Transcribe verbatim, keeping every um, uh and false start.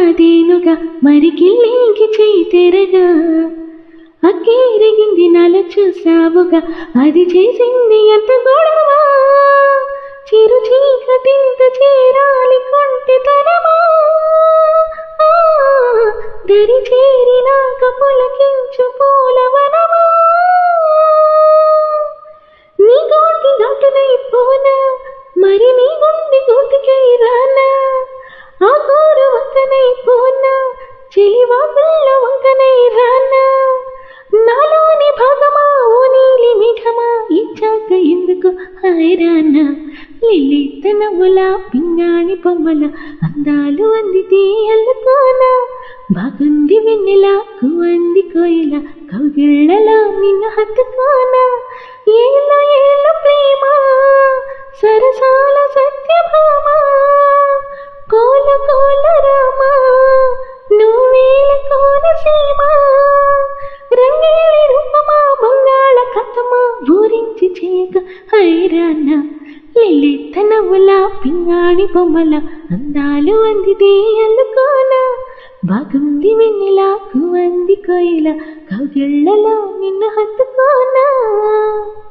నాదేనుగా మరి కిల్లింకి చేయి తెరగా అక్కేరిగింది నాలో చూసావుగా అది చేసింది ఎంత గొడవ చిరు చీకటింత చేరాలి కొంటె తరమా దరి చేరినాక పులకించు పూలవనమా నీ గోటి గటునై పోనా మరి నీ గుండె గోటికై రానా ఆ గోరు వంకనై పోనా చెలివా పిల్ల వంకనై రానా నాలోని భాగమా ఓ నీలి మేఘమా ఇచ్చాక ఎందుకు హైరానా లిల్లిత నవ్వుల పింగాణి బొమ్మల అందాలు అందితే అల్లుకోనా బాగుంది వెన్నెలా కువంది కోయిల కౌగిళ్ళలా నిన్ను హత్తుకోనా ఏళ్ళ ఏళ్ళ ప్రేమ సరసాల సత్యభామ కోల కోల రామ నువ్వేల కోనసీమ రంగేలి రూపమా బంగాళ కథమా ఊరించి చేయక హైరానా లిల్లిత నవ్వుల పింగాణి బొమ్మల అందాలు అందితే అల్లుకోనా బాగుంది వెన్నెలా కువంది కోయిల కౌగిళ్ళలో నిన్ను హత్తుకోనా